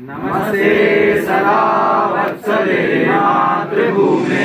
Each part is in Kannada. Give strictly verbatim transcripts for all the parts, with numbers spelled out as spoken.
नमस्ते सदा वत्सले मातृभूमे।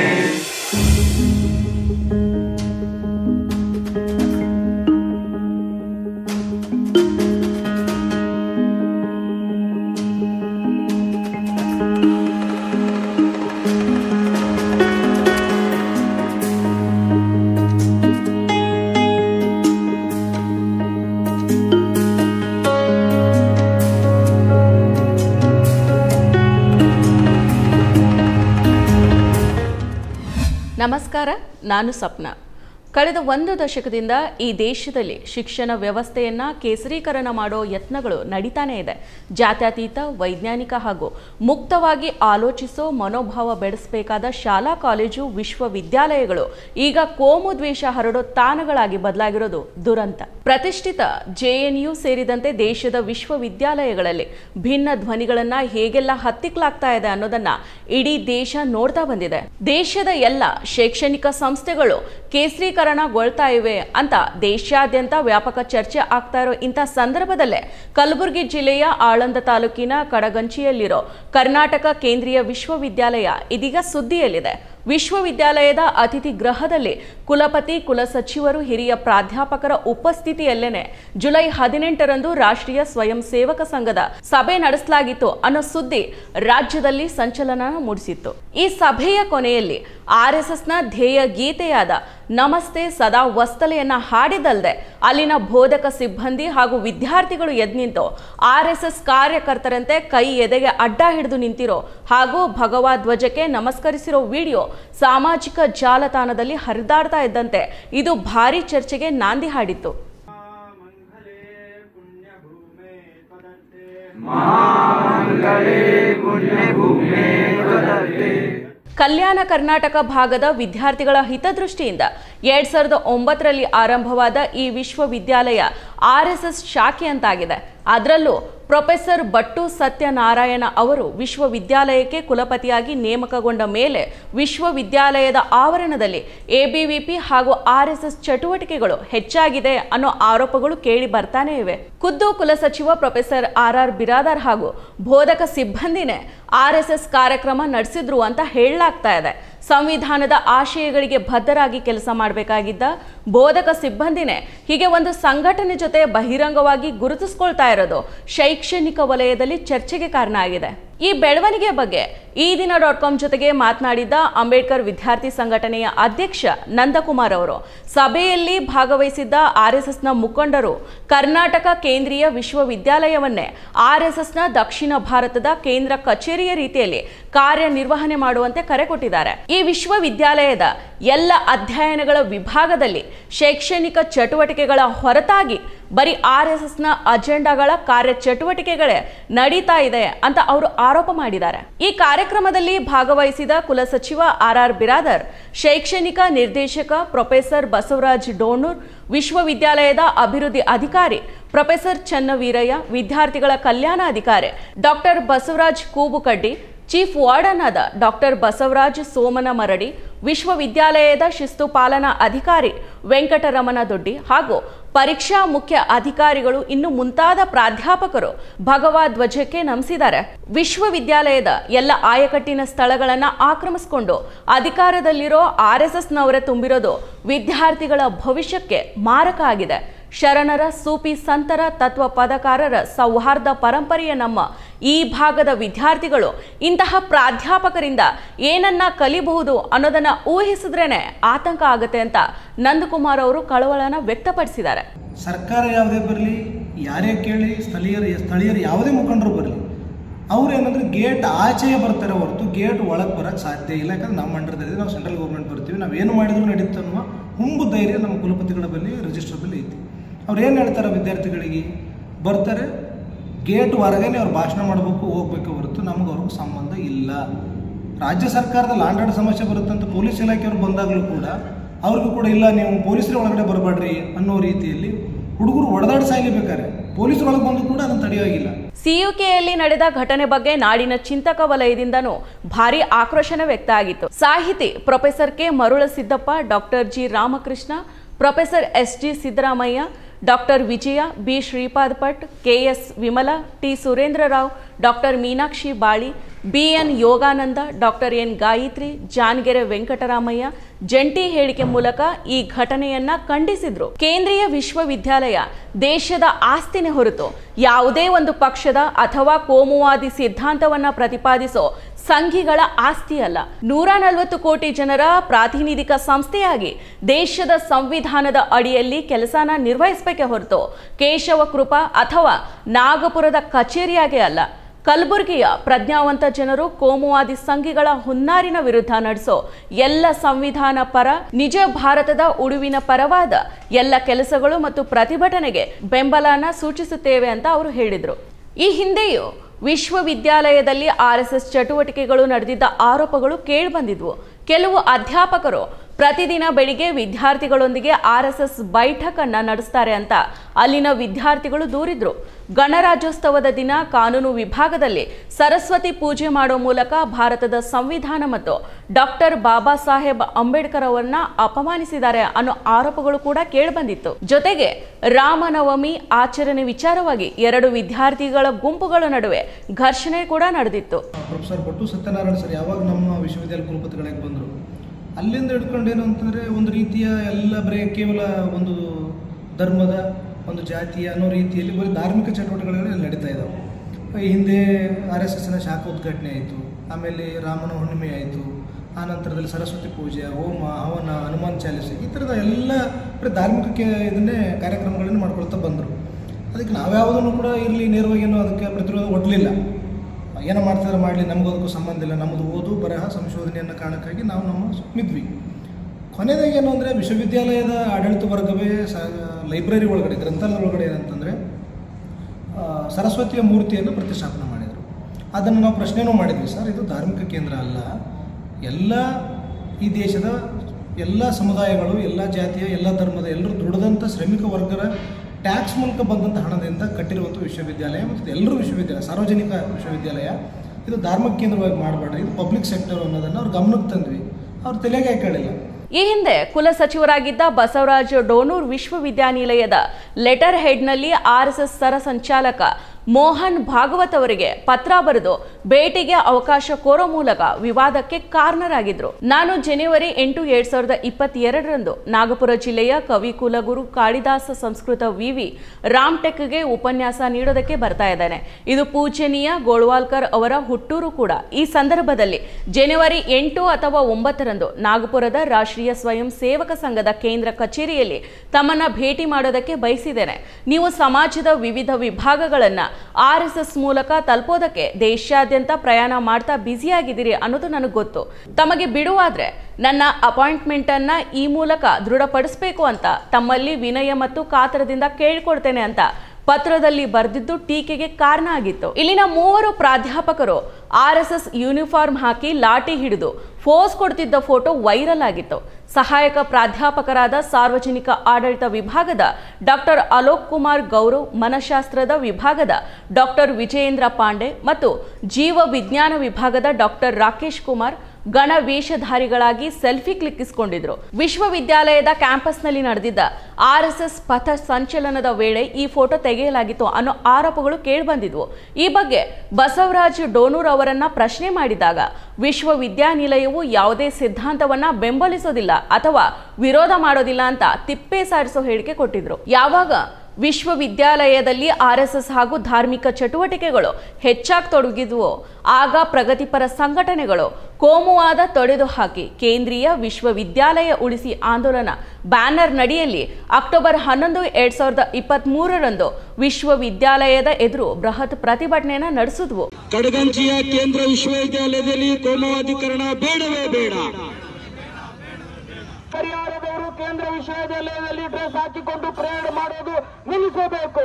ನಮಸ್ಕಾರ, ನಾನು ಸಪ್ನ. ಕಳೆದ ಒಂದು ದಶಕದಿಂದ ಈ ದೇಶದಲ್ಲಿ ಶಿಕ್ಷಣ ವ್ಯವಸ್ಥೆಯನ್ನ ಕೇಸರೀಕರಣ ಮಾಡೋ ಯತ್ನಗಳು ನಡೀತಾನೆ ಇದೆ. ಜಾತ್ಯತೀತ, ವೈಜ್ಞಾನಿಕ ಹಾಗೂ ಮುಕ್ತವಾಗಿ ಆಲೋಚಿಸೋ ಮನೋಭಾವ ಬೆಳೆಸಬೇಕಾದ ಶಾಲಾ ಕಾಲೇಜು ವಿಶ್ವವಿದ್ಯಾಲಯಗಳು ಈಗ ಕೋಮು ದ್ವೇಷ ಹರಡೋ ತಾಣಗಳಾಗಿ ಬದಲಾಗಿರೋದು ದುರಂತ. ಪ್ರತಿಷ್ಠಿತ ಜೆಎನ್ಯು ಸೇರಿದಂತೆ ದೇಶದ ವಿಶ್ವವಿದ್ಯಾಲಯಗಳಲ್ಲಿ ಭಿನ್ನ ಧ್ವನಿಗಳನ್ನ ಹೇಗೆಲ್ಲ ಹತ್ತಿಕ್ಕಲಾಗ್ತಾ ಇದೆ ಅನ್ನೋದನ್ನ ಇಡೀ ದೇಶ ನೋಡ್ತಾ ಬಂದಿದೆ. ದೇಶದ ಎಲ್ಲ ಶೈಕ್ಷಣಿಕ ಸಂಸ್ಥೆಗಳು ಕೇಸರೀಕರಣಗೊಳ್ತಾ ಇವೆ ಅಂತ ದೇಶಾದ್ಯಂತ ವ್ಯಾಪಕ ಚರ್ಚೆ ಆಗ್ತಾ ಇರೋ ಇಂಥ ಸಂದರ್ಭದಲ್ಲೇ ಕಲಬುರಗಿ ಜಿಲ್ಲೆಯ ಆಳಂದ ತಾಲೂಕಿನ ಕಡಗಂಚಿಯಲ್ಲಿರೋ ಕರ್ನಾಟಕ ಕೇಂದ್ರೀಯ ವಿಶ್ವವಿದ್ಯಾಲಯ ಇದೀಗ ಸುದ್ದಿಯಲ್ಲಿದೆ. ವಿಶ್ವವಿದ್ಯಾಲಯದ ಅತಿಥಿ ಗೃಹದಲ್ಲಿ ಕುಲಪತಿ, ಕುಲಸಚಿವರು, ಹಿರಿಯ ಪ್ರಾಧ್ಯಾಪಕರ ಉಪಸ್ಥಿತಿಯಲ್ಲೇನೆ ಜುಲೈ ಹದಿನೆಂಟರಂದು ರಾಷ್ಟ್ರೀಯ ಸ್ವಯಂ ಸೇವಕ ಸಂಘದ ಸಭೆ ನಡೆಸಲಾಗಿತ್ತು ಅನ್ನೋ ಸುದ್ದಿ ರಾಜ್ಯದಲ್ಲಿ ಸಂಚಲನ ಮೂಡಿಸಿತ್ತು. ಈ ಸಭೆಯ ಕೊನೆಯಲ್ಲಿ ಆರ್ ಎಸ್ ಎಸ್ನ ಧ್ಯೇಯ ಗೀತೆಯಾದ ನಮಸ್ತೆ ಸದಾ ವಸ್ತಲೆಯನ್ನ ಹಾಡಿದಲ್ಲದೆ ಅಲ್ಲಿನ ಬೋಧಕ ಸಿಬ್ಬಂದಿ ಹಾಗೂ ವಿದ್ಯಾರ್ಥಿಗಳು ಎದ್ದು ನಿಂತು ಆರ್ ಎಸ್ ಎಸ್ ಕಾರ್ಯಕರ್ತರಂತೆ ಕೈ ಎದೆಗೆ ಅಡ್ಡ ಹಿಡಿದು ನಿಂತಿರೋ ಹಾಗೂ ಭಗವಾ ಧ್ವಜಕ್ಕೆ ನಮಸ್ಕರಿಸಿರೋ ವಿಡಿಯೋ ಸಾಮಾಜಿಕ ಜಾಲತಾಣದಲ್ಲಿ ಹರಿದಾಡ್ತಾ ಇದ್ದಂತೆ ಇದು ಭಾರಿ ಚರ್ಚೆಗೆ ನಾಂದಿ ಹಾಡಿತ್ತು. ಕಲ್ಯಾಣ ಕರ್ನಾಟಕ ಭಾಗದ ವಿದ್ಯಾರ್ಥಿಗಳ ಹಿತದೃಷ್ಟಿಯಿಂದ ಎರಡ್ ಸಾವಿರದ ಒಂಬತ್ತರಲ್ಲಿ ಆರಂಭವಾದ ಈ ವಿಶ್ವವಿದ್ಯಾಲಯ ಆರ್ ಎಸ್ ಎಸ್ ಶಾಖೆ ಅಂತಾಗಿದೆ. ಅದರಲ್ಲೂ ಪ್ರೊಫೆಸರ್ ಬಟ್ಟು ಸತ್ಯನಾರಾಯಣ ಅವರು ವಿಶ್ವವಿದ್ಯಾಲಯಕ್ಕೆ ಕುಲಪತಿಯಾಗಿ ನೇಮಕಗೊಂಡ ಮೇಲೆ ವಿಶ್ವವಿದ್ಯಾಲಯದ ಆವರಣದಲ್ಲಿ ಎಬಿವಿಪಿ ಹಾಗೂ ಆರ್ ಎಸ್ ಎಸ್ ಚಟುವಟಿಕೆಗಳು ಹೆಚ್ಚಾಗಿದೆ ಅನ್ನೋ ಆರೋಪಗಳು ಕೇಳಿ ಬರ್ತಾನೆ ಇವೆ. ಖುದ್ದು ಕುಲಸಚಿವ ಪ್ರೊಫೆಸರ್ ಆರ್ ಆರ್ ಬಿರಾದಾರ್ ಹಾಗೂ ಬೋಧಕ ಸಿಬ್ಬಂದಿನೇ ಆರ್ ಎಸ್ ಎಸ್ ಕಾರ್ಯಕ್ರಮ ನಡೆಸಿದ್ರು ಅಂತ ಹೇಳಲಾಗ್ತಾ ಇದೆ. ಸಂವಿಧಾನದ ಆಶಯಗಳಿಗೆ ಬದ್ಧರಾಗಿ ಕೆಲಸ ಮಾಡಬೇಕಾಗಿದ್ದ ಬೋಧಕ ಸಿಬ್ಬಂದಿನೇ ಹೀಗೆ ಒಂದು ಸಂಘಟನೆ ಜೊತೆ ಬಹಿರಂಗವಾಗಿ ಗುರುತಿಸ್ಕೊಳ್ತಾ ಇರೋದು ಶೈಕ್ಷಣಿಕ ವಲಯದಲ್ಲಿ ಚರ್ಚೆಗೆ ಕಾರಣ ಆಗಿದೆ. ಈ ಬೆಳವಣಿಗೆ ಬಗ್ಗೆ ಈ ದಿನ ಡಾಟ್ ಕಾಮ್ ಜೊತೆಗೆ ಮಾತನಾಡಿದ್ದ ಅಂಬೇಡ್ಕರ್ ವಿದ್ಯಾರ್ಥಿ ಸಂಘಟನೆಯ ಅಧ್ಯಕ್ಷ ನಂದಕುಮಾರ್ ಅವರು, ಸಭೆಯಲ್ಲಿ ಭಾಗವಹಿಸಿದ್ದ ಆರ್ ಎಸ್ ಎಸ್ನ ಮುಖಂಡರು ಕರ್ನಾಟಕ ಕೇಂದ್ರೀಯ ವಿಶ್ವವಿದ್ಯಾಲಯವನ್ನೇ ಆರ್ ಎಸ್ ಎಸ್ನ ದಕ್ಷಿಣ ಭಾರತದ ಕೇಂದ್ರ ಕಚೇರಿಯ ರೀತಿಯಲ್ಲಿ ಕಾರ್ಯನಿರ್ವಹಣೆ ಮಾಡುವಂತೆ ಕರೆ ಕೊಟ್ಟಿದ್ದಾರೆ. ಈ ವಿಶ್ವವಿದ್ಯಾಲಯದ ಎಲ್ಲ ಅಧ್ಯಯನಗಳ ವಿಭಾಗದಲ್ಲಿ ಶೈಕ್ಷಣಿಕ ಚಟುವಟಿಕೆಗಳ ಹೊರತಾಗಿ ಬರೀ ಆರ್ ಎಸ್ ಎಸ್ನ ಅಜೆಂಡಾಗಳ ಕಾರ್ಯ ಚಟುವಟಿಕೆಗಳೇ ನಡೀತಾ ಇದೆ ಅಂತ ಅವರು ಆರೋಪ ಮಾಡಿದ್ದಾರೆ. ಈ ಕಾರ್ಯಕ್ರಮದಲ್ಲಿ ಭಾಗವಹಿಸಿದ ಕುಲಸಚಿವ ಆರ್ ಆರ್ ಬಿರಾದರ್, ಶೈಕ್ಷಣಿಕ ನಿರ್ದೇಶಕ ಪ್ರೊಫೆಸರ್ ಬಸವರಾಜ್ ಡೋಣೂರ್, ವಿಶ್ವವಿದ್ಯಾಲಯದ ಅಭಿವೃದ್ಧಿ ಅಧಿಕಾರಿ ಪ್ರೊಫೆಸರ್ ಚನ್ನವೀರಯ್ಯ, ವಿದ್ಯಾರ್ಥಿಗಳ ಕಲ್ಯಾಣ ಅಧಿಕಾರಿ doctor Basavaraj Kubakaddi, chief warden ಆದ ಡಾಕ್ಟರ್ ಬಸವರಾಜ್ ಸೋಮನ ಮರಡಿ, ವಿಶ್ವವಿದ್ಯಾಲಯದ ಶಿಸ್ತು ಪಾಲನಾ ಅಧಿಕಾರಿ ವೆಂಕಟರಮಣ ದೊಡ್ಡಿ ಹಾಗೂ ಪರೀಕ್ಷಾ ಮುಖ್ಯ ಅಧಿಕಾರಿಗಳು ಇನ್ನು ಮುಂತಾದ ಪ್ರಾಧ್ಯಾಪಕರು ಭಗವಾ ಧ್ವಜಕ್ಕೆ ನಮಿಸಿದ್ದಾರೆ. ವಿಶ್ವವಿದ್ಯಾಲಯದ ಎಲ್ಲ ಆಯಕಟ್ಟಿನ ಸ್ಥಳಗಳನ್ನ ಆಕ್ರಮಿಸಿಕೊಂಡು ಅಧಿಕಾರದಲ್ಲಿರೋ ಆರ್ ಎಸ್ ಎಸ್ ನವರೇ ತುಂಬಿರೋದು ವಿದ್ಯಾರ್ಥಿಗಳ ಭವಿಷ್ಯಕ್ಕೆ ಮಾರಕ ಆಗಿದೆ. ಶರಣರ, ಸೂಫಿ ಸಂತರ, ತತ್ವ ಪದಕಾರರ ಸೌಹಾರ್ದ ಪರಂಪರೆಯ ನಮ್ಮ ಈ ಭಾಗದ ವಿದ್ಯಾರ್ಥಿಗಳು ಇಂತಹ ಪ್ರಾಧ್ಯಾಪಕರಿಂದ ಏನನ್ನ ಕಲಿಬಹುದು ಅನ್ನೋದನ್ನ ಊಹಿಸಿದ್ರೇನೆ ಆತಂಕ ಆಗುತ್ತೆ ಅಂತ ನಂದಕುಮಾರ್ ಅವರು ಕಳವಳನ ವ್ಯಕ್ತಪಡಿಸಿದ್ದಾರೆ. ಸರ್ಕಾರ ಯಾವುದೇ ಬರಲಿ, ಯಾರೇ ಕೇಳಿ, ಸ್ಥಳೀಯರು ಸ್ಥಳೀಯರು ಯಾವುದೇ ಮುಖಂಡರು ಬರಲಿ, ಅವ್ರು ಏನಂದ್ರೆ ಗೇಟ್ ಆಚೆಯೇ ಬರ್ತಾರೆ ಹೊರತು ಗೇಟ್ ಒಳಗೆ ಬರೋಕ್ಕೆ ಸಾಧ್ಯ ಇಲ್ಲ. ಯಾಕಂದ್ರೆ ನಮ್ಮ ಅಂಡರ್ದಲ್ಲಿ ನಾವು ಸೆಂಟ್ರಲ್ ಗೌರ್ಮೆಂಟ್ ಬರ್ತೀವಿ, ನಾವೇನು ಮಾಡಿದ್ರು ನಡೀತು ಅನ್ನುವ ಹುಂಬು ಧೈರ್ಯ ನಮ್ಮ ಕುಲಪತಿಗಳ ಬಳಿ ರಿಜಿಸ್ಟರ್ ಬಳಿ ಐತಿ. ಅವ್ರು ಏನು ಹೇಳ್ತಾರೆ, ವಿದ್ಯಾರ್ಥಿಗಳಿಗೆ ಬರ್ತಾರೆ, ಗೇಟ್ ಹೊರಗೇನೆ ಅವ್ರು ಭಾಷಣ ಮಾಡಬೇಕು, ಹೋಗ್ಬೇಕು ಹೊರತು ನಮ್ಗೆ ಅವ್ರಿಗೂ ಸಂಬಂಧ ಇಲ್ಲ. ರಾಜ್ಯ ಸರ್ಕಾರದ ಲಾಂಡ್ ಆರ್ಡರ್ ಸಮಸ್ಯೆ ಬರುತ್ತಂತ ಪೊಲೀಸ್ ಇಲಾಖೆಯವರು ಬಂದಾಗಲೂ ಕೂಡ ಅವ್ರಿಗೂ ಕೂಡ ಇಲ್ಲ, ನೀವು ಪೊಲೀಸರ ಒಳಗಡೆ ಬರಬೇಡ್ರಿ ಅನ್ನೋ ರೀತಿಯಲ್ಲಿ ಹುಡುಗರು ಒಡೆದಾಡಿ ಸಾಯ್ಲೇಬೇಕಾರೆ ಪೊಲೀಸರೊಳಗೆ ಬಂದು ಕೂಡ ಅದನ್ನು ತಡೆಯಾಗಿಲ್ಲ. ಸಿಯುಕೆಯಲ್ಲಿ ನಡೆದ ಘಟನೆ ಬಗ್ಗೆ ನಾಡಿನ ಚಿಂತಕ ವಲಯದಿಂದನೂ ಭಾರಿ ಆಕ್ರೋಶನ ವ್ಯಕ್ತ ಆಗಿತ್ತು. ಸಾಹಿತಿ professor K Marulasiddappa, doctor G Ramakrishna, professor S G Siddaramaiah, doctor Vijaya, B Shripad Bhat, K S Vimala, T Surendra Rao, doctor Meenakshi Bali, B N Yogananda, doctor N Gayatri, Janagere Venkataramaiah ಜಂಟಿ ಹೇಳಿಕೆ ಮೂಲಕ ಈ ಘಟನೆಯನ್ನ ಖಂಡಿಸಿದ್ರು. ಕೇಂದ್ರೀಯ ವಿಶ್ವವಿದ್ಯಾಲಯ ದೇಶದ ಆಸ್ತಿನೇ ಹೊರತು ಯಾವುದೇ ಒಂದು ಪಕ್ಷದ ಅಥವಾ ಕೋಮುವಾದಿ ಸಿದ್ಧಾಂತವನ್ನ ಪ್ರತಿಪಾದಿಸೋ ಸಂಘಿಗಳ ಆಸ್ತಿ ಅಲ್ಲ. ನೂರ ನಲವತ್ತು ಕೋಟಿ ಜನರ ಪ್ರಾತಿನಿಧಿಕ ಸಂಸ್ಥೆಯಾಗಿ ದೇಶದ ಸಂವಿಧಾನದ ಅಡಿಯಲ್ಲಿ ಕೆಲಸನ ನಿರ್ವಹಿಸಬೇಕೆ ಹೊರತು ಕೇಶವ ಕೃಪಾ ಅಥವಾ ನಾಗಪುರದ ಕಚೇರಿಯಾಗೆ ಅಲ್ಲ. ಕಲಬುರಗಿಯ ಪ್ರಜ್ಞಾವಂತ ಜನರು ಕೋಮುವಾದಿ ಸಂಘಿಗಳ ಹುನ್ನಾರಿನ ವಿರುದ್ಧ ನಡೆಸೋ ಎಲ್ಲ ಸಂವಿಧಾನ ಪರ, ನಿಜ ಭಾರತದ ಉಡುವಿನ ಪರವಾದ ಎಲ್ಲ ಕೆಲಸಗಳು ಮತ್ತು ಪ್ರತಿಭಟನೆಗೆ ಬೆಂಬಲನ ಸೂಚಿಸುತ್ತೇವೆ ಅಂತ ಅವರು ಹೇಳಿದರು. ಈ ಹಿಂದೆಯೂ ವಿಶ್ವವಿದ್ಯಾಲಯದಲ್ಲಿ ಆರ್ ಎಸ್ ಎಸ್ ಚಟುವಟಿಕೆಗಳು ನಡೆದಿದ್ದ ಆರೋಪಗಳು ಕೇಳಿಬಂದಿದ್ವು. ಕೆಲವು ಅಧ್ಯಾಪಕರು ಪ್ರತಿದಿನ ಬೆಳಿಗ್ಗೆ ವಿದ್ಯಾರ್ಥಿಗಳೊಂದಿಗೆ ಆರ್ ಎಸ್ ಎಸ್ ಬೈಠಕನ್ನ ನಡೆಸ್ತಾರೆ ಅಂತ ಅಲ್ಲಿನ ವಿದ್ಯಾರ್ಥಿಗಳು ದೂರಿದ್ರು. ಗಣರಾಜ್ಯೋತ್ಸವದ ದಿನ ಕಾನೂನು ವಿಭಾಗದಲ್ಲಿ ಸರಸ್ವತಿ ಪೂಜೆ ಮಾಡೋ ಮೂಲಕ ಭಾರತದ ಸಂವಿಧಾನ ಮತ್ತು ಡಾಕ್ಟರ್ ಬಾಬಾ ಸಾಹೇಬ್ ಅಂಬೇಡ್ಕರ್ ಅವರನ್ನ ಅಪಮಾನಿಸಿದ್ದಾರೆ ಅನ್ನೋ ಆರೋಪಗಳು ಕೂಡ ಕೇಳಿಬಂದಿತ್ತು. ಜೊತೆಗೆ ರಾಮನವಮಿ ಆಚರಣೆ ವಿಚಾರವಾಗಿ ಎರಡು ವಿದ್ಯಾರ್ಥಿಗಳ ಗುಂಪುಗಳ ನಡುವೆ ಘರ್ಷಣೆ ಕೂಡ ನಡೆದಿತ್ತು. ಪ್ರೊಫೆಸರ್ ಭಟ್ಟು ಸತ್ಯನಾರಾಯಣ ಸರ್ ಯಾವಾಗ ನಮ್ಮ ವಿಶ್ವವಿದ್ಯಾಲಯ ಕುಲಪತಿಗಳಿಗೆ ಬಂದರು, ಅಲ್ಲಿಂದ ಹಿಡ್ಕೊಂಡು ಏನು ಅಂತಂದರೆ ಒಂದು ರೀತಿಯ ಎಲ್ಲ ಬರೀ ಕೇವಲ ಒಂದು ಧರ್ಮದ ಒಂದು ಜಾತಿಯ ಅನ್ನೋ ರೀತಿಯಲ್ಲಿ ಬರೀ ಧಾರ್ಮಿಕ ಚಟುವಟಿಕೆಗಳು ನಡೀತಾ ಇದ್ದಾವೆ. ಹಿಂದೆ ಆರ್ ಎಸ್ ಎಸ್ನ ಶಾಖಾ ಉದ್ಘಾಟನೆ ಆಯಿತು, ಆಮೇಲೆ ರಾಮನ ಹುಣ್ಣಿಮೆ ಆಯಿತು, ಆ ನಂತರದಲ್ಲಿ ಸರಸ್ವತಿ ಪೂಜೆ, ಹೋಮ, ಹವನ, ಹನುಮಾನ್ ಚಾಲಿಸೆ, ಈ ಥರದ ಎಲ್ಲ ಬರೀ ಧಾರ್ಮಿಕ ಇದನ್ನೇ ಕಾರ್ಯಕ್ರಮಗಳನ್ನು ಮಾಡ್ಕೊಳ್ತಾ ಬಂದರು. ಅದಕ್ಕೆ ನಾವ್ಯಾವುದನ್ನು ಕೂಡ ಇರಲಿ ನೇರವಾಗಿ ಏನೋ ಅದಕ್ಕೆ ಪ್ರತಿರೋಧ ಒಡ್ಲಿಲ್ಲ. ಏನೋ ಮಾಡ್ತಾರೆ ಮಾಡಲಿ, ನಮಗೂ ಅದಕ್ಕೂ ಸಂಬಂಧ ಇಲ್ಲ, ನಮ್ಮದು ಓದು ಬರಹ ಸಂಶೋಧನೆಯನ್ನು ಕಾರಣಕ್ಕಾಗಿ ನಾವು ನಮ್ಮ ಸುಮ್ಮಿದ್ವಿ. ಕೊನೆಯದಾಗಿ ಏನು ಅಂದರೆ ವಿಶ್ವವಿದ್ಯಾಲಯದ ಆಡಳಿತ ವರ್ಗವೇ ಸ ಲೈಬ್ರರಿ ಒಳಗಡೆ, ಗ್ರಂಥಾಲಯದ ಒಳಗಡೆ ಏನಂತಂದರೆ ಸರಸ್ವತಿಯ ಮೂರ್ತಿಯನ್ನು ಪ್ರತಿಷ್ಠಾಪನೆ ಮಾಡಿದರು. ಅದನ್ನು ನಾವು ಪ್ರಶ್ನೆನೂ ಮಾಡಿದ್ವಿ, ಸರ್ ಇದು ಧಾರ್ಮಿಕ ಕೇಂದ್ರ ಅಲ್ಲ, ಎಲ್ಲ ಈ ದೇಶದ ಎಲ್ಲ ಸಮುದಾಯಗಳು, ಎಲ್ಲ ಜಾತಿಯ, ಎಲ್ಲ ಧರ್ಮದ ಎಲ್ಲರೂ ದುಡಿದಂಥ ಶ್ರಮಿಕ ವರ್ಗದ ಟ್ಯಾಕ್ಸ್ ಮೂಲಕ ಬಂದಂಥ ಹಣದಿಂದ ಕಟ್ಟಿರುವಂಥ ವಿಶ್ವವಿದ್ಯಾಲಯ ಮತ್ತು ಎಲ್ಲರೂ ವಿಶ್ವವಿದ್ಯಾಲಯ, ಸಾರ್ವಜನಿಕ ವಿಶ್ವವಿದ್ಯಾಲಯ, ಇದು ಧಾರ್ಮಿಕ ಕೇಂದ್ರವಾಗಿ ಮಾಡಬೇಡ್ರಿ, ಇದು ಪಬ್ಲಿಕ್ ಸೆಕ್ಟರ್ ಅನ್ನೋದನ್ನು ಅವ್ರು ಗಮನಕ್ಕೆ ತಂದ್ವಿ. ಅವ್ರು ತಲೆಗೆ ಹಾಕೊಳ್ಳಿಲ್ಲ. ಈ ಹಿಂದೆ ಕುಲ ಸಚಿವರಾಗಿದ್ದ ಬಸವರಾಜ ಡೋನೂರ್ ವಿಶ್ವವಿದ್ಯಾನಿಲಯದ ಲೆಟರ್ ಹೆಡ್ನಲ್ಲಿ ಆರ್ ಎಸ್ ಎಸ್ ಸರ ಸಂಚಾಲಕ ಮೋಹನ್ ಭಾಗವತ್ ಅವರಿಗೆ ಪತ್ರ ಬರೆದು ಭೇಟಿಗೆ ಅವಕಾಶ ಕೋರೋ ಮೂಲಕ ವಿವಾದಕ್ಕೆ ಕಾರಣರಾಗಿದ್ರು. ನಾನು ಜನವರಿ ಎಂಟು ಎರಡ್ ಸಾವಿರದ ಇಪ್ಪತ್ತೆರಡರಂದು ನಾಗಪುರ ಜಿಲ್ಲೆಯ ಕವಿ ಕುಲಗುರು ಕಾಳಿದಾಸ ಸಂಸ್ಕೃತ ವಿವಿ ರಾಮ್ಟೆಕ್ಗೆ ಉಪನ್ಯಾಸ ನೀಡೋದಕ್ಕೆ ಬರ್ತಾ ಇದ್ದೇನೆ. ಇದು ಪೂಜನೀಯ ಗೋಳ್ವಾಲ್ಕರ್ ಅವರ ಹುಟ್ಟೂರು ಕೂಡ. ಈ ಸಂದರ್ಭದಲ್ಲಿ ಜನವರಿ ಎಂಟು ಅಥವಾ ಒಂಬತ್ತರಂದು ನಾಗಪುರದ ರಾಷ್ಟ್ರೀಯ ಸ್ವಯಂ ಸೇವಕ ಸಂಘದ ಕೇಂದ್ರ ಕಚೇರಿಯಲ್ಲಿ ತಮ್ಮನ್ನ ಭೇಟಿ ಮಾಡೋದಕ್ಕೆ ಬಯಸಿದ್ದೇನೆ. ನೀವು ಸಮಾಜದ ವಿವಿಧ ವಿಭಾಗಗಳನ್ನ ಆರ್ ಎಸ್ ಎಸ್ ಮೂಲಕ ತಲುಪೋದಕ್ಕೆ ದೇಶಾದ್ಯಂತ ಪ್ರಯಾಣ ಮಾಡ್ತಾ ಬ್ಯುಸಿಯಾಗಿದ್ದೀರಿ ಅನ್ನೋದು ನನಗೆ ಗೊತ್ತು. ತಮಗೆ ಬಿಡುವಾದ್ರೆ ನನ್ನ ಅಪಾಯಿಂಟ್ಮೆಂಟ್ ಅನ್ನ ಈ ಮೂಲಕ ದೃಢಪಡಿಸಬೇಕು ಅಂತ ತಮ್ಮಲ್ಲಿ ವಿನಯ ಮತ್ತು ಕಾತರದಿಂದ ಕೇಳಿಕೊಳ್ತೇನೆ ಅಂತ ಪತ್ರದಲ್ಲಿ ಬರೆದಿದ್ದು ಟೀಕೆಗೆ ಕಾರಣ ಆಗಿತ್ತು. ಇಲ್ಲಿನ ಮೂವರು ಪ್ರಾಧ್ಯಾಪಕರು ಆರ್ ಎಸ್ ಎಸ್ ಯೂನಿಫಾರ್ಮ್ ಹಾಕಿ ಲಾಠಿ ಹಿಡಿದು ಫೋಸ್ ಕೊಡ್ತಿದ್ದ ಫೋಟೋ ವೈರಲ್ ಆಗಿತ್ತು. ಸಹಾಯಕ ಪ್ರಾಧ್ಯಾಪಕರಾದ ಸಾರ್ವಜನಿಕ ಆಡಳಿತ ವಿಭಾಗದ ಡಾಕ್ಟರ್ ಅಲೋಕ್ ಕುಮಾರ್ ಗೌರವ್, ಮನಃಶಾಸ್ತ್ರದ ವಿಭಾಗದ ಡಾಕ್ಟರ್ ವಿಜಯೇಂದ್ರ ಪಾಂಡೆ ಮತ್ತು ಜೀವ ವಿಜ್ಞಾನ ವಿಭಾಗದ ಡಾಕ್ಟರ್ ರಾಕೇಶ್ ಕುಮಾರ್ ಗಣ ವೇಷಧಾರಿಗಳಾಗಿ ಸೆಲ್ಫಿ ಕ್ಲಿಕ್ಕಿಸಿಕೊಂಡಿದ್ರು. ವಿಶ್ವವಿದ್ಯಾಲಯದ ಕ್ಯಾಂಪಸ್ನಲ್ಲಿ ನಡೆದಿದ್ದ ಆರ್ ಎಸ್ ಎಸ್ ಪಥ ಸಂಚಲನದ ವೇಳೆ ಈ ಫೋಟೋ ತೆಗೆಯಲಾಗಿತ್ತು ಅನ್ನೋ ಆರೋಪಗಳು ಕೇಳಿಬಂದಿದ್ವು. ಈ ಬಗ್ಗೆ ಬಸವರಾಜ್ ಡೋನೂರ್ ಅವರನ್ನ ಪ್ರಶ್ನೆ ಮಾಡಿದಾಗ ವಿಶ್ವವಿದ್ಯಾನಿಲಯವು ಯಾವುದೇ ಸಿದ್ಧಾಂತವನ್ನ ಬೆಂಬಲಿಸೋದಿಲ್ಲ ಅಥವಾ ವಿರೋಧ ಮಾಡೋದಿಲ್ಲ ಅಂತ ತಿಪ್ಪೆ ಸಾರಿಸೋ ಹೇಳಿಕೆ ಕೊಟ್ಟಿದ್ರು. ಯಾವಾಗ ವಿಶ್ವವಿದ್ಯಾಲಯದಲ್ಲಿ ಆರ್ ಎಸ್ ಎಸ್ ಹಾಗೂ ಧಾರ್ಮಿಕ ಚಟುವಟಿಕೆಗಳು ಹೆಚ್ಚಾಗಿ ತೊಡಗಿದ್ವು ಆಗ ಪ್ರಗತಿಪರ ಸಂಘಟನೆಗಳು ಕೋಮುವಾದ ತೊಡೆದು ಹಾಕಿ ಕೇಂದ್ರೀಯ ವಿಶ್ವವಿದ್ಯಾಲಯ ಉಳಿಸಿ ಆಂದೋಲನ ಬ್ಯಾನರ್ ನಡಿಯಲ್ಲಿ ಅಕ್ಟೋಬರ್ ಹನ್ನೊಂದು ಎರಡ್ ಸಾವಿರದ ಇಪ್ಪತ್ತ್ ಮೂರರಂದು ವಿಶ್ವವಿದ್ಯಾಲಯದ ಎದುರು ಬೃಹತ್ ಪ್ರತಿಭಟನೆಯನ್ನ ನಡೆಸಿದ್ವು. ಕಡಗಂಚಿಯ ಕೇಂದ್ರ ವಿಶ್ವವಿದ್ಯಾಲಯದಲ್ಲಿ ಕೋಮುವಾದೀಕರಣ ಬೇಡವೇ ಬೇಡ. ಪರಿಹಾರದವರು ಕೇಂದ್ರ ವಿಶ್ವವಿದ್ಯಾಲಯದಲ್ಲಿ ಡ್ರೆಸ್ ಹಾಕಿಕೊಂಡು ಪ್ರಯಾಣ ಮಾಡೋದು ನಿಲ್ಲಿಸಬೇಕು.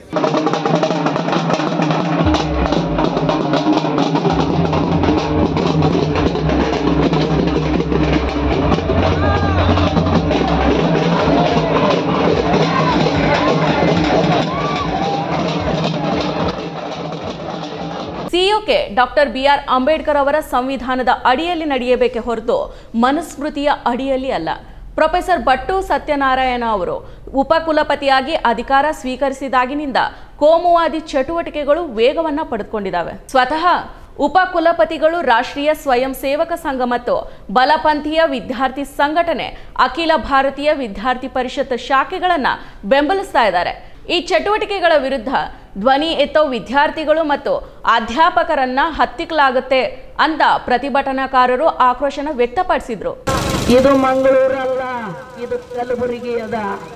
ಸಿಒಕೆ ಡಾಕ್ಟರ್ ಬಿ ಆರ್ ಅಂಬೇಡ್ಕರ್ ಅವರ ಸಂವಿಧಾನದ ಅಡಿಯಲ್ಲಿ ನಡೆಯಬೇಕೆ ಹೊರತು ಮನುಸ್ಮೃತಿಯ ಅಡಿಯಲ್ಲಿ ಅಲ್ಲ. ಪ್ರೊಫೆಸರ್ ಭಟ್ಟು ಸತ್ಯನಾರಾಯಣ ಅವರು ಉಪಕುಲಪತಿಯಾಗಿ ಅಧಿಕಾರ ಸ್ವೀಕರಿಸಿದಾಗಿನಿಂದ ಕೋಮುವಾದಿ ಚಟುವಟಿಕೆಗಳು ವೇಗವನ್ನು ಪಡೆದುಕೊಂಡಿದ್ದಾವೆ. ಸ್ವತಃ ಉಪಕುಲಪತಿಗಳು ರಾಷ್ಟ್ರೀಯ ಸ್ವಯಂ ಸೇವಕ ಸಂಘ ಮತ್ತು ಬಲಪಂಥೀಯ ವಿದ್ಯಾರ್ಥಿ ಸಂಘಟನೆ ಅಖಿಲ ಭಾರತೀಯ ವಿದ್ಯಾರ್ಥಿ ಪರಿಷತ್ ಶಾಖೆಗಳನ್ನು ಬೆಂಬಲಿಸ್ತಾ ಇದ್ದಾರೆ. ಈ ಚಟುವಟಿಕೆಗಳ ವಿರುದ್ಧ ಧ್ವನಿ ಎತ್ತೋ ವಿದ್ಯಾರ್ಥಿಗಳು ಮತ್ತು ಅಧ್ಯಾಪಕರನ್ನ ಹತ್ತಿಕ್ಕಲಾಗುತ್ತೆ ಅಂತ ಪ್ರತಿಭಟನಾಕಾರರು ಆಕ್ರೋಶನ ವ್ಯಕ್ತಪಡಿಸಿದ್ರು. ಇದು ಮಂಗಳೂರಲ್ಲ, ಇದು ಕಲಬುರಗಿ ಅದ.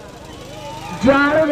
ಜ್ವಾಳದ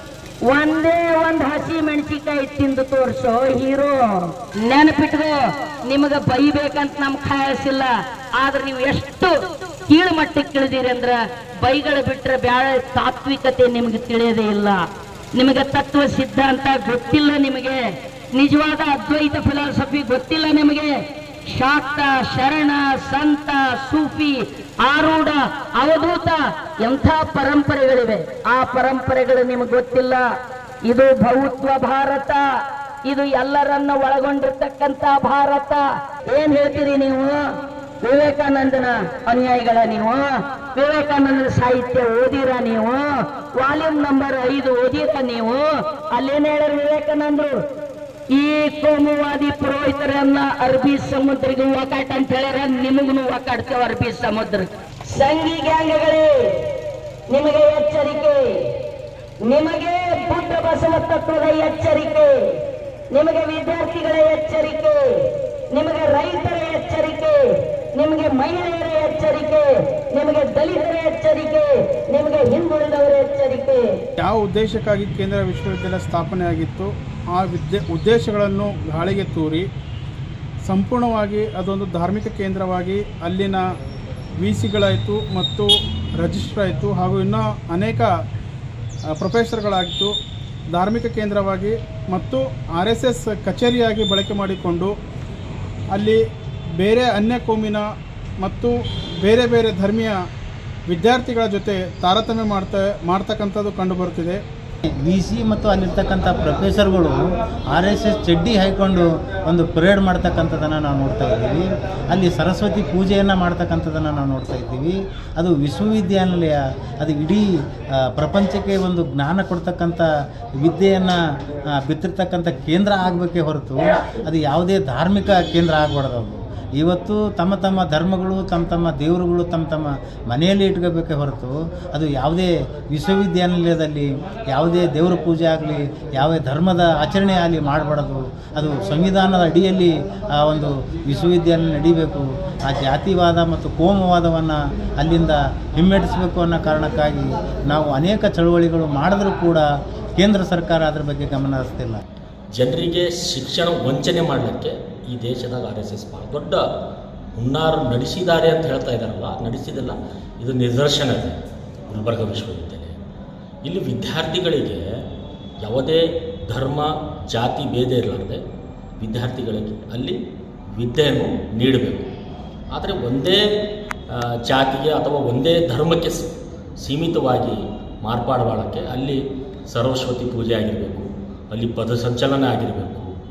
ಒಂದೇ ಒಂದು ಹಸಿ ಮೆಣಸಿಕಾಯಿ ತಿಂದು ತೋರ್ಸೋ ಹೀರೋ. ನೆನಪಿಟ್ಕೋ, ನಿಮಗೆ ಬೈಬೇಕಂತ ನಮ್ ಖಾಯಸಿಲ್ಲ, ಆದ್ರೆ ನೀವು ಎಷ್ಟು ಕೀಳು ಮಟ್ಟಕ್ಕೆ ತಿಳಿದಿರಿ ಅಂದ್ರ ಬೈಗಳು ಬಿಟ್ರೆ ಬ್ಯಾಳೆ ತಾತ್ವಿಕತೆ ನಿಮಗೆ ತಿಳಿಯೋದೇ ಇಲ್ಲ. ನಿಮಗೆ ತತ್ವ ಸಿದ್ಧಾಂತ ಗೊತ್ತಿಲ್ಲ, ನಿಮಗೆ ನಿಜವಾದ ಅದ್ವೈತ ಫಿಲಾಸಫಿ ಗೊತ್ತಿಲ್ಲ. ನಿಮಗೆ ಶಾಕ್ತ, ಶರಣ, ಸಂತ, ಸೂಫಿ, ಆರೂಢ, ಅವಧೂತ ಎಂಥ ಪರಂಪರೆಗಳಿವೆ. ಆ ಪರಂಪರೆಗಳು ನಿಮಗೆ ಗೊತ್ತಿಲ್ಲ. ಇದು ಬಹುತ್ವ ಭಾರತ, ಇದು ಎಲ್ಲರನ್ನ ಒಳಗೊಂಡಿರ್ತಕ್ಕಂಥ ಭಾರತ. ಏನ್ ಹೇಳ್ತೀರಿ ನೀವು? ವಿವೇಕಾನಂದನ ಅನುಯಾಯಿಗಳ ನೀವು? ವಿವೇಕಾನಂದನ ಸಾಹಿತ್ಯ ಓದಿರ ನೀವು? ವಾಲ್ಯೂಮ್ ನಂಬರ್ ಐದು ಓದಿರ ನೀವು? ಅಲ್ಲೇನ್ ಹೇಳ್ಯಾರ ವಿವೇಕಾನಂದರು? ಈ ಕೋಮುವಾದಿ ಪುರೋಹಿತರನ್ನ ಅರಬ್ಬಿ ಸಮುದ್ರಕ್ಕೆ ಒಕಾಟ ಅಂತ ಹೇಳ್ಯಾರ. ನಿಮಗೂ ಒಕಾಡ್ತೇವೆ ಅರಬ್ಬಿ ಸಮುದ್ರ. ಸಂಘಿ ಗ್ಯಾಂಗ್ಗಳೇ, ನಿಮಗೆ ಎಚ್ಚರಿಕೆ, ನಿಮಗೆ ಬುದ್ಧ ಬಸವ ತತ್ವದ ಎಚ್ಚರಿಕೆ, ನಿಮಗೆ ವಿದ್ಯಾರ್ಥಿಗಳ ಎಚ್ಚರಿಕೆ, ನಿಮಗೆ ರೈತರ ಎಚ್ಚರಿಕೆ, ನಿಮಗೆ ಮಹಿಳೆಯರ ಎಚ್ಚರಿಕೆ, ನಿಮಗೆ ದಲಿತರ ಎಚ್ಚರಿಕೆ, ನಿಮಗೆ ಹಿಂದುಳಿದವರ ಎಚ್ಚರಿಕೆ. ಯಾವ ಉದ್ದೇಶಕ್ಕಾಗಿ ಕೇಂದ್ರ ವಿಶ್ವವಿದ್ಯಾಲಯ ಸ್ಥಾಪನೆ ಆಗಿತ್ತು ಆ ವಿದ್ಯೆ ಉದ್ದೇಶಗಳನ್ನು ಗಾಳಿಗೆ ತೂರಿ ಸಂಪೂರ್ಣವಾಗಿ ಅದೊಂದು ಧಾರ್ಮಿಕ ಕೇಂದ್ರವಾಗಿ ಅಲ್ಲಿನ ವಿ ಸಿಗಳಾಯಿತು ಮತ್ತು ರಿಜಿಸ್ಟ್ರ್ ಆಯಿತು ಹಾಗೂ ಇನ್ನೂ ಅನೇಕ ಪ್ರೊಫೆಸರ್ಗಳಾಗಿತ್ತು ಧಾರ್ಮಿಕ ಕೇಂದ್ರವಾಗಿ ಮತ್ತು ಆರ್ ಎಸ್ ಎಸ್ ಕಚೇರಿಯಾಗಿ ಬಳಕೆ ಮಾಡಿಕೊಂಡು ಅಲ್ಲಿ ಬೇರೆ ಅನ್ಯ ಕೋಮಿನ ಮತ್ತು ಬೇರೆ ಬೇರೆ ಧರ್ಮೀಯ ವಿದ್ಯಾರ್ಥಿಗಳ ಜೊತೆ ತಾರತಮ್ಯ ಮಾಡ್ತಾ ಮಾಡ್ತಕ್ಕಂಥದ್ದು ಕಂಡುಬರುತ್ತಿದೆ. ವಿ ಸಿ ಮತ್ತು ಅಲ್ಲಿರ್ತಕ್ಕಂಥ ಪ್ರೊಫೆಸರ್ಗಳು ಆರ್ ಎಸ್ ಎಸ್ ಚಡ್ಡಿ ಹಾಕ್ಕೊಂಡು ಒಂದು ಪರೇಡ್ ಮಾಡ್ತಕ್ಕಂಥದ್ದನ್ನು ನಾವು ನೋಡ್ತಾ ಇದ್ದೀವಿ. ಅಲ್ಲಿ ಸರಸ್ವತಿ ಪೂಜೆಯನ್ನು ಮಾಡ್ತಕ್ಕಂಥದ್ದನ್ನು ನಾವು ನೋಡ್ತಾ ಇದ್ದೀವಿ. ಅದು ವಿಶ್ವವಿದ್ಯಾನಿಲಯ, ಅದು ಇಡೀ ಪ್ರಪಂಚಕ್ಕೆ ಒಂದು ಜ್ಞಾನ ಕೊಡ್ತಕ್ಕಂಥ ವಿದ್ಯೆಯನ್ನು ಬಿತ್ತಿರ್ತಕ್ಕಂಥ ಕೇಂದ್ರ ಆಗಬೇಕೇ ಹೊರತು ಅದು ಯಾವುದೇ ಧಾರ್ಮಿಕ ಕೇಂದ್ರ ಆಗಬಾರ್ದು. ಇವತ್ತು ತಮ್ಮ ತಮ್ಮ ಧರ್ಮಗಳು, ತಮ್ಮ ತಮ್ಮ ದೇವರುಗಳು ತಮ್ಮ ತಮ್ಮ ಮನೆಯಲ್ಲಿ ಇಟ್ಕೋಬೇಕೇ ಹೊರತು ಅದು ಯಾವುದೇ ವಿಶ್ವವಿದ್ಯಾನಿಲಯದಲ್ಲಿ ಯಾವುದೇ ದೇವರ ಪೂಜೆ ಆಗಲಿ, ಯಾವುದೇ ಧರ್ಮದ ಆಚರಣೆ ಆಗಲಿ ಮಾಡಬಾರ್ದು. ಅದು ಸಂವಿಧಾನದ ಅಡಿಯಲ್ಲಿ ಆ ಒಂದು ವಿಶ್ವವಿದ್ಯಾಲಯ ನಡೀಬೇಕು. ಆ ಜಾತಿವಾದ ಮತ್ತು ಕೋಮುವಾದವನ್ನು ಅಲ್ಲಿಂದ ಹಿಮ್ಮೆಟ್ಟಿಸಬೇಕು ಅನ್ನೋ ಕಾರಣಕ್ಕಾಗಿ ನಾವು ಅನೇಕ ಚಳವಳಿಗಳು ಮಾಡಿದ್ರೂ ಕೂಡ ಕೇಂದ್ರ ಸರ್ಕಾರ ಅದರ ಬಗ್ಗೆ ಗಮನ ಹರಿಸ್ತಿಲ್ಲ. ಜನರಿಗೆ ಶಿಕ್ಷಣ ವಂಚನೆ ಮಾಡಲಿಕ್ಕೆ ಈ ದೇಶದಾಗ ಆರ್ ಎಸ್ ಎಸ್ ಭಾಳ ದೊಡ್ಡ ಹುನ್ನಾರು ನಡೆಸಿದ್ದಾರೆ ಅಂತ ಹೇಳ್ತಾ ಇದ್ದಾರಲ್ಲ, ನಡೆಸಿದಿಲ್ಲ, ಇದು ನಿದರ್ಶನ ಇದೆ. ಗುಲ್ಬರ್ಗ ವಿಶ್ವವಿದ್ಯಾಲಯ ಇಲ್ಲಿ ವಿದ್ಯಾರ್ಥಿಗಳಿಗೆ ಯಾವುದೇ ಧರ್ಮ ಜಾತಿ ಭೇದ ಇರಲಾರದೆ ವಿದ್ಯಾರ್ಥಿಗಳಿಗೆ ಅಲ್ಲಿ ವಿದ್ಯೆಯನ್ನು ನೀಡಬೇಕು. ಆದರೆ ಒಂದೇ ಜಾತಿಗೆ ಅಥವಾ ಒಂದೇ ಧರ್ಮಕ್ಕೆ ಸೀಮಿತವಾಗಿ ಮಾರ್ಪಾಡಬಾಳಕ್ಕೆ ಅಲ್ಲಿ ಸರಸ್ವತಿ ಪೂಜೆ ಆಗಿರಬೇಕು, ಅಲ್ಲಿ ಪದಸಂಚಲನ ಆಗಿರಬೇಕು,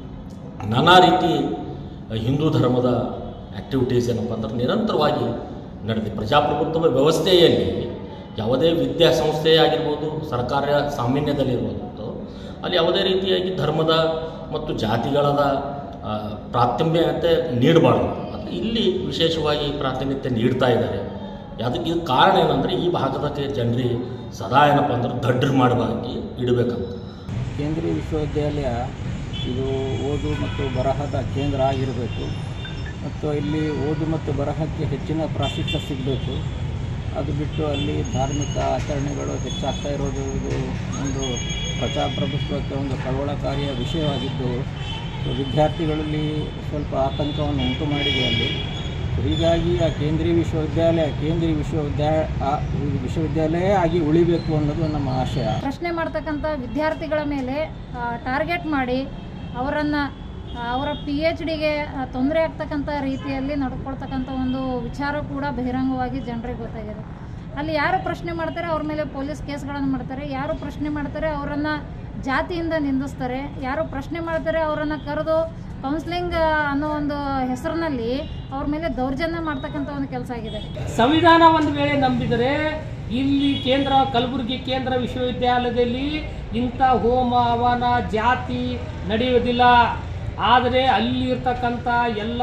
ನಾನಾ ರೀತಿ ಹಿಂದೂ ಧರ್ಮದ ಆ್ಯಕ್ಟಿವಿಟೀಸ್ ಏನಪ್ಪ ಅಂದ್ರೆ ನಿರಂತರವಾಗಿ ನಡೆದಿದೆ. ಪ್ರಜಾಪ್ರಭುತ್ವ ವ್ಯವಸ್ಥೆಯಲ್ಲಿ ಯಾವುದೇ ವಿದ್ಯಾಸಂಸ್ಥೆ ಆಗಿರ್ಬೋದು, ಸರ್ಕಾರ ಸಾಮಾನ್ಯದಲ್ಲಿರ್ಬೋದು, ಅಲ್ಲಿ ಯಾವುದೇ ರೀತಿಯಾಗಿ ಧರ್ಮದ ಮತ್ತು ಜಾತಿಗಳದ ಪ್ರಾತಿನಿಧ್ಯತೆ ನೀಡಬಾರ್ದು. ಅದು ಇಲ್ಲಿ ವಿಶೇಷವಾಗಿ ಪ್ರಾತಿನಿಧ್ಯ ನೀಡ್ತಾ ಇದ್ದಾರೆ. ಅದಕ್ಕೆ ಇದು ಕಾರಣ ಏನಂದರೆ ಈ ಭಾಗದ ಜನರಿಗೆ ಸದಾ ಏನಪ್ಪ ಅಂದ್ರೆ ದಡ್ಡ್ರು ಮಾಡಬಾರ್ದು ಇಡಬೇಕಂತ. ಕೇಂದ್ರೀಯ ವಿಶ್ವವಿದ್ಯಾಲಯ ಇದು ಓದು ಮತ್ತು ಬರಹದ ಕೇಂದ್ರ ಆಗಿರಬೇಕು ಮತ್ತು ಇಲ್ಲಿ ಓದು ಮತ್ತು ಬರಹಕ್ಕೆ ಹೆಚ್ಚಿನ ಪ್ರಾಶಸ್ತ್ಯ ಸಿಗಬೇಕು. ಅದು ಬಿಟ್ಟು ಅಲ್ಲಿ ಧಾರ್ಮಿಕ ಆಚರಣೆಗಳು ಹೆಚ್ಚಾಗ್ತಾ ಇರೋದು ಇದು ಒಂದು ಪ್ರಜಾಪ್ರಭುತ್ವಕ್ಕೆ ಒಂದು ಕಳವಳಕಾರಿಯ ವಿಷಯವಾಗಿದ್ದು ವಿದ್ಯಾರ್ಥಿಗಳಲ್ಲಿ ಸ್ವಲ್ಪ ಆತಂಕವನ್ನು ಉಂಟು ಮಾಡಿದೆ ಅಲ್ಲಿ. ಹೀಗಾಗಿ ಆ ಕೇಂದ್ರೀಯ ವಿಶ್ವವಿದ್ಯಾಲಯ ಕೇಂದ್ರೀಯ ವಿಶ್ವವಿದ್ಯಾಲಯ ವಿಶ್ವವಿದ್ಯಾಲಯ ಆಗಿ ಉಳಿಬೇಕು ಅನ್ನೋದು ನಮ್ಮ ಆಶಯ. ಪ್ರಶ್ನೆ ಮಾಡ್ತಕ್ಕಂಥ ವಿದ್ಯಾರ್ಥಿಗಳ ಮೇಲೆ ಟಾರ್ಗೆಟ್ ಮಾಡಿ ಅವರನ್ನು ಅವರ ಪಿ ಎಚ್ ಡಿಗೆ ತೊಂದರೆ ಆಗ್ತಕ್ಕಂಥ ರೀತಿಯಲ್ಲಿ ನಡ್ಕೊಳ್ತಕ್ಕಂಥ ಒಂದು ವಿಚಾರ ಕೂಡ ಬಹಿರಂಗವಾಗಿ ಜನರಿಗೆ ಗೊತ್ತಾಗಿದೆ. ಅಲ್ಲಿ ಯಾರು ಪ್ರಶ್ನೆ ಮಾಡ್ತಾರೆ ಅವ್ರ ಮೇಲೆ ಪೊಲೀಸ್ ಕೇಸ್ಗಳನ್ನು ಮಾಡ್ತಾರೆ, ಯಾರು ಪ್ರಶ್ನೆ ಮಾಡ್ತಾರೆ ಅವರನ್ನು ಜಾತಿಯಿಂದ ನಿಂದಿಸ್ತಾರೆ, ಯಾರು ಪ್ರಶ್ನೆ ಮಾಡ್ತಾರೆ ಅವರನ್ನು ಕರೆದು ಕೌನ್ಸಿಲಿಂಗ್ ಅನ್ನೋ ಒಂದು ಹೆಸರಿನಲ್ಲಿ ಅವ್ರ ಮೇಲೆ ದೌರ್ಜನ್ಯ ಮಾಡ್ತಕ್ಕಂಥ ಒಂದು ಕೆಲಸ ಆಗಿದೆ. ಸಂವಿಧಾನ ಒಂದು ವೇಳೆ ನಂಬಿದರೆ ಇಲ್ಲಿ ಕೇಂದ್ರ ಕಲಬುರಗಿ ಕೇಂದ್ರ ವಿಶ್ವವಿದ್ಯಾಲಯದಲ್ಲಿ ಇಂಥ ಹೋಮ ಹವನ ಜಾತಿ ನಡೆಯುವುದಿಲ್ಲ. ಆದರೆ ಅಲ್ಲಿ ಇರ್ತಕ್ಕಂಥ ಎಲ್ಲ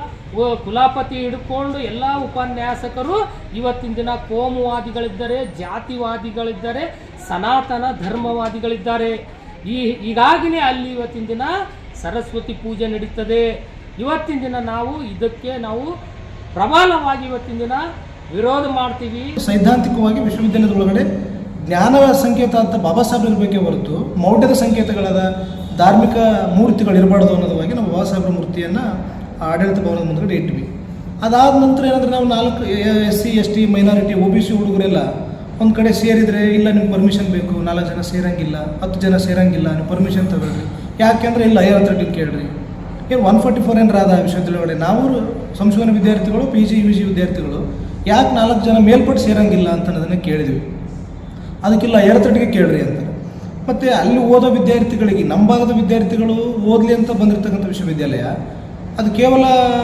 ಕುಲಪತಿ ಹಿಡ್ಕೊಂಡು ಎಲ್ಲ ಉಪನ್ಯಾಸಕರು ಇವತ್ತಿನ ದಿನ ಕೋಮುವಾದಿಗಳಿದ್ದಾರೆ, ಜಾತಿವಾದಿಗಳಿದ್ದಾರೆ, ಸನಾತನ ಧರ್ಮವಾದಿಗಳಿದ್ದಾರೆ. ಈ ಹೀಗಾಗಿನೇ ಅಲ್ಲಿ ಇವತ್ತಿನ ದಿನ ಸರಸ್ವತಿ ಪೂಜೆ ನಡೀತದೆ. ಇವತ್ತಿನ ದಿನ ನಾವು ಇದಕ್ಕೆ ನಾವು ಪ್ರಬಲವಾಗಿ ಇವತ್ತಿನ ದಿನ ವಿರೋಧ ಮಾಡ್ತೀವಿ. ಸೈದ್ಧಾಂತಿಕವಾಗಿ ವಿಶ್ವವಿದ್ಯಾಲಯದ ಒಳಗಡೆ ಜ್ಞಾನ ಸಂಕೇತ ಅಂತ ಬಾಬಾ ಸಾಹೇಬ್ ಇರಬೇಕೇ ಹೊರತು ಮೌಢ್ಯದ ಸಂಕೇತಗಳಾದ ಧಾರ್ಮಿಕ ಮೂರ್ತಿಗಳು ಇರಬಾರ್ದು ಅನ್ನೋದವಾಗಿ ನಾವು ಬಾಬಾ ಸಾಹೇಬ್ರ ಮೂರ್ತಿಯನ್ನು ಆಡಳಿತ ಭವನದ ಮುಂದೆ ಇಟ್ವಿ. ಅದಾದ ನಂತರ ಏನಂದ್ರೆ ನಾವು ನಾಲ್ಕು S C S T minority O B C ಹುಡುಗರೆಲ್ಲ ಒಂದು ಕಡೆ ಸೇರಿದರೆ ಇಲ್ಲ ನಿಮ್ಗೆ ಪರ್ಮಿಷನ್ ಬೇಕು, ನಾಲ್ಕು ಜನ ಸೇರಂಗಿಲ್ಲ, ಹತ್ತು ಜನ ಸೇರಂಗಿಲ್ಲ, ನೀವು ಪರ್ಮಿಷನ್ ತಗೊಳ್ರಿ. ಯಾಕೆಂದರೆ ಇಲ್ಲ ಐವತ್ತು ತರ್ಟಿನ್ ಕೇಳ್ರಿ. ಏನು ಒನ್ ಫಾರ್ಟಿ ಫೋರ್ ಏನು ರಾದ ವಿಶ್ವವಿದ್ಯಾಲಯ ನಾವು ಸಂಶೋಧನಾ ವಿದ್ಯಾರ್ಥಿಗಳು ಪಿ ಜಿ ಯು ಜಿ ವಿದ್ಯಾರ್ಥಿಗಳು ಯಾಕೆ ನಾಲ್ಕು ಜನ ಮೇಲ್ಪಟ್ಟು ಸೇರಂಗಿಲ್ಲ ಅಂತ ಅನ್ನೋದನ್ನು ಕೇಳಿದ್ವಿ. ಅದಕ್ಕಿಲ್ಲ ಎರಡು ತರ್ಟಿಗೆ ಕೇಳ್ರಿ ಅಂತ. ಮತ್ತು ಅಲ್ಲಿ ಓದೋ ವಿದ್ಯಾರ್ಥಿಗಳಿಗೆ ನಮ್ಮ ಭಾಗದ ವಿದ್ಯಾರ್ಥಿಗಳು ಓದಲಿ ಅಂತ ಬಂದಿರತಕ್ಕಂಥ ವಿಶ್ವವಿದ್ಯಾಲಯ ಅದು ಕೇವಲ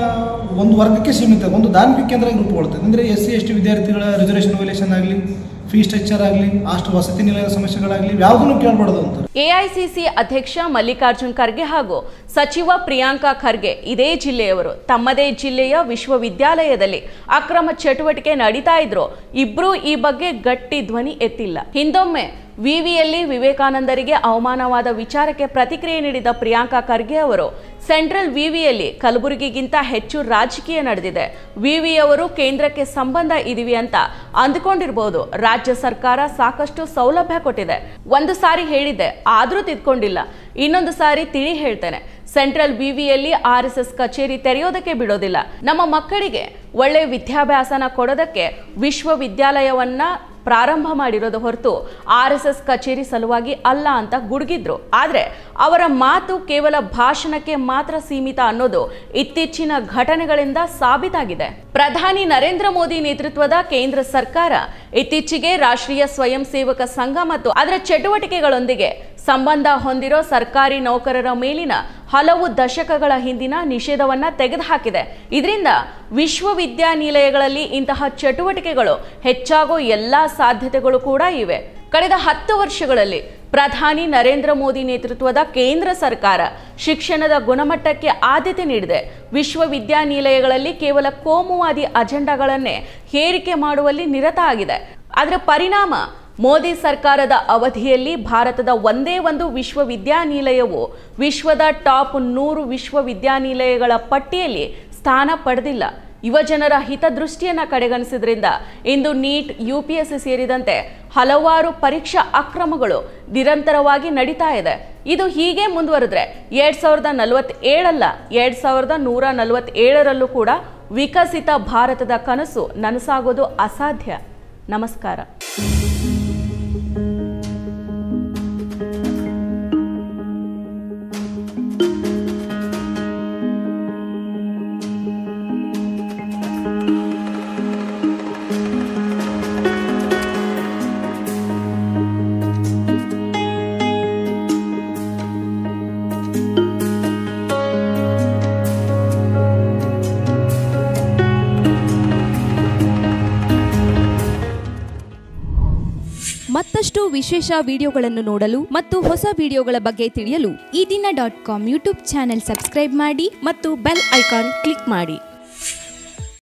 ಒಂದು ವರ್ಗಕ್ಕೆ ಸೀಮಿತ, ಒಂದು ಧಾರ್ಮಿಕ ಕೇಂದ್ರ ರೂಪುಗೊಳ್ತದೆ. ಅಂದರೆ ಎಸ್ ಸಿ ಎಸ್ ಟಿ ವಿದ್ಯಾರ್ಥಿಗಳ ರಿಸರ್ವೇಷನ್ ವೈಲೇಷನ್ ಆಗಲಿ, ಫೀ ಸ್ಟ್ರಕ್ಚರ್ ಆಗಲಿ, ಹಾಸ್ಟೆಲ್ ವಸತಿ ನಿಲಯದ ಸಮಸ್ಯೆಗಳಾಗಲಿ ಯಾವುದನ್ನು ಕೇಳಬಾರ್ದು ಅಂತ. ಎಐಸಿಸಿ ಅಧ್ಯಕ್ಷ ಮಲ್ಲಿಕಾರ್ಜುನ್ ಖರ್ಗೆ ಹಾಗೂ ಸಚಿವ ಪ್ರಿಯಾಂಕಾ ಖರ್ಗೆ ಇದೇ ಜಿಲ್ಲೆಯವರು. ತಮ್ಮದೇ ಜಿಲ್ಲೆಯ ವಿಶ್ವವಿದ್ಯಾಲಯದಲ್ಲಿ ಅಕ್ರಮ ಚಟುವಟಿಕೆ ನಡೀತಾ ಇದ್ರು ಇಬ್ರು ಈ ಬಗ್ಗೆ ಗಟ್ಟಿ ಧ್ವನಿ ಎತ್ತಿಲ್ಲ. ಹಿಂದೊಮ್ಮೆ ವಿವಿಯಲ್ಲಿ ವಿವೇಕಾನಂದರಿಗೆ ಅವಮಾನವಾದ ವಿಚಾರಕ್ಕೆ ಪ್ರತಿಕ್ರಿಯೆ ನೀಡಿದ ಪ್ರಿಯಾಂಕಾ ಖರ್ಗೆ ಅವರು ಸೆಂಟ್ರಲ್ ವಿವಿಯಲ್ಲಿ ಕಲಬುರಗಿಗಿಂತ ಹೆಚ್ಚು ರಾಜಕೀಯ ನಡೆದಿದೆ, ವಿವಿಯವರು ಕೇಂದ್ರಕ್ಕೆ ಸಂಬಂಧ ಇದೀವಿ ಅಂತ ಅಂದುಕೊಂಡಿರ್ಬೋದು. ರಾಜ್ಯ ಸರ್ಕಾರ ಸಾಕಷ್ಟು ಸೌಲಭ್ಯ ಕೊಟ್ಟಿದೆ. ಒಂದು ಸಾರಿ ಹೇಳಿದ್ದೆ ಆದರೂ ತಿದ್ಕೊಂಡಿಲ್ಲ, ಇನ್ನೊಂದು ಸಾರಿ ತಿಳಿ ಹೇಳ್ತೇನೆ. ಸೆಂಟ್ರಲ್ ವಿವಿಯಲ್ಲಿ ಆರ್ ಎಸ್ ಎಸ್ ಕಚೇರಿ ತೆರೆಯೋದಕ್ಕೆ ಬಿಡೋದಿಲ್ಲ. ನಮ್ಮ ಮಕ್ಕಳಿಗೆ ಒಳ್ಳೆ ವಿದ್ಯಾಭ್ಯಾಸನ ಕೊಡೋದಕ್ಕೆ ವಿಶ್ವವಿದ್ಯಾಲಯವನ್ನ ಪ್ರಾರಂಭ ಮಾಡಿರೋದು ಹೊರತು ಆರ್ ಎಸ್ ಎಸ್ ಕಚೇರಿ ಸಲುವಾಗಿ ಅಲ್ಲ ಅಂತ ಗುಡುಗಿದ್ರು. ಆದರೆ ಅವರ ಮಾತು ಕೇವಲ ಭಾಷಣಕ್ಕೆ ಮಾತ್ರ ಸೀಮಿತ ಅನ್ನೋದು ಇತ್ತೀಚಿನ ಘಟನೆಗಳಿಂದ ಸಾಬೀತಾಗಿದೆ. ಪ್ರಧಾನಿ ನರೇಂದ್ರ ಮೋದಿ ನೇತೃತ್ವದ ಕೇಂದ್ರ ಸರ್ಕಾರ ಇತ್ತೀಚೆಗೆ ರಾಷ್ಟ್ರೀಯ ಸ್ವಯಂ ಸೇವಕ ಸಂಘ ಮತ್ತು ಅದರ ಚಟುವಟಿಕೆಗಳೊಂದಿಗೆ ಸಂಬಂಧ ಹೊಂದಿರೋ ಸರ್ಕಾರಿ ನೌಕರರ ಮೇಲಿನ ಹಲವು ದಶಕಗಳ ಹಿಂದಿನ ನಿಷೇಧವನ್ನ ತೆಗೆದುಹಾಕಿದೆ. ಇದರಿಂದ ವಿಶ್ವವಿದ್ಯಾನಿಲಯಗಳಲ್ಲಿ ಇಂತಹ ಚಟುವಟಿಕೆಗಳು ಹೆಚ್ಚಾಗೋ ಎಲ್ಲಾ ಸಾಧ್ಯತೆಗಳು ಕೂಡ ಇವೆ. ಕಳೆದ ಹತ್ತು ವರ್ಷಗಳಲ್ಲಿ ಪ್ರಧಾನಿ ನರೇಂದ್ರ ಮೋದಿ ನೇತೃತ್ವದ ಕೇಂದ್ರ ಸರ್ಕಾರ ಶಿಕ್ಷಣದ ಗುಣಮಟ್ಟಕ್ಕೆ ಆದ್ಯತೆ ನೀಡಿದೆ. ವಿಶ್ವವಿದ್ಯಾನಿಲಯಗಳಲ್ಲಿ ಕೇವಲ ಕೋಮುವಾದಿ ಅಜೆಂಡಾಗಳನ್ನೇ ಹೇರಿಕೆ ಮಾಡುವಲ್ಲಿ ನಿರತ ಆಗಿದೆ. ಅದರ ಪರಿಣಾಮ ಮೋದಿ ಸರ್ಕಾರದ ಅವಧಿಯಲ್ಲಿ ಭಾರತದ ಒಂದೇ ಒಂದು ವಿಶ್ವವಿದ್ಯಾನಿಲಯವು ವಿಶ್ವದ ಟಾಪ್ ನೂರು ವಿಶ್ವವಿದ್ಯಾನಿಲಯಗಳ ಪಟ್ಟಿಯಲ್ಲಿ ಸ್ಥಾನ ಪಡೆದಿಲ್ಲ. ಯುವಜನರ ಹಿತದೃಷ್ಟಿಯನ್ನ ಕಡೆಗಣಿಸಿದ್ರಿಂದ ಇಂದು NEET, U P S C ಸೇರಿದಂತೆ ಹಲವಾರು ಪರೀಕ್ಷಾ ಅಕ್ರಮಗಳು ನಿರಂತರವಾಗಿ ನಡೀತಾ ಇದೆ. ಇದು ಹೀಗೆ ಮುಂದುವರೆದ್ರೆ ಎರಡ್ ಸಾವಿರದ ನಲವತ್ತೇಳಲ್ಲ ಎರಡ್ ಸಾವಿರದ ನೂರ ನಲವತ್ತೇಳರಲ್ಲೂ ಕೂಡ ವಿಕಸಿತ ಭಾರತದ ಕನಸು ನನಸಾಗೋದು ಅಸಾಧ್ಯ. ನಮಸ್ಕಾರ. ಮತ್ತಷ್ಟು ವಿಶೇಷ ವಿಡಿಯೋಗಳನ್ನು ನೋಡಲು ಮತ್ತು ಹೊಸ ವಿಡಿಯೋಗಳ ಬಗ್ಗೆ ತಿಳಿಯಲು Eedina dot com YouTube channel subscribe ಮಾಡಿ ಮತ್ತು ಬೆಲ್ ಐಕಾನ್ ಕ್ಲಿಕ್ ಮಾಡಿ.